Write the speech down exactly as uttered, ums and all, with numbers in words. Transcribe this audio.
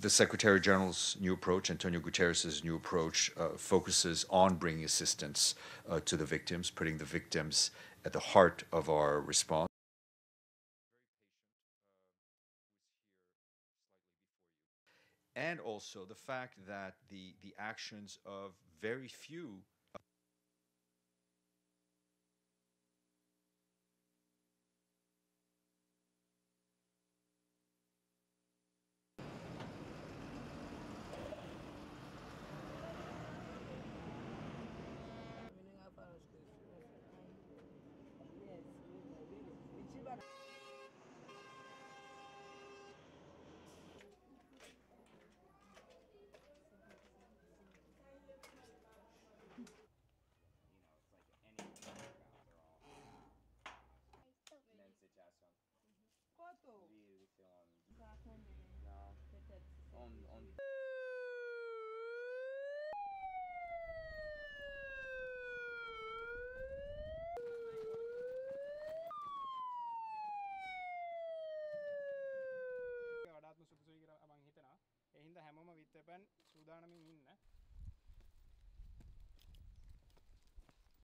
The Secretary General's new approach, Antonio Guterres' new approach, uh, focuses on bringing assistance uh, to the victims, putting the victims at the heart of our response. And also the fact that the, the actions of very few වඩාත්ම සුදුසුයි කියලා මම හිතනවා. ඒ හින්දා හැමෝම විත්පැන් සූදානමින් ඉන්න.